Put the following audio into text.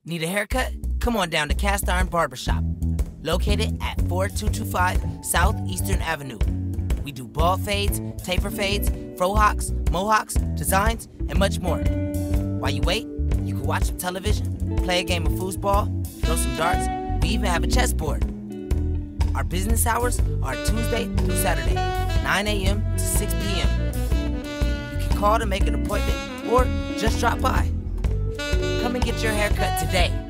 Need a haircut? Come on down to Kast Barbershop, located at 4225 South Eastern Avenue. We do bald fades, taper fades, frohawks, mohawks, designs, and much more. While you wait, you can watch some television, play a game of foosball, throw some darts. We even have a chessboard. Our business hours are Tuesday through Saturday, 9 a.m. to 6 p.m. You can call to make an appointment or just drop by. Come and get your haircut today.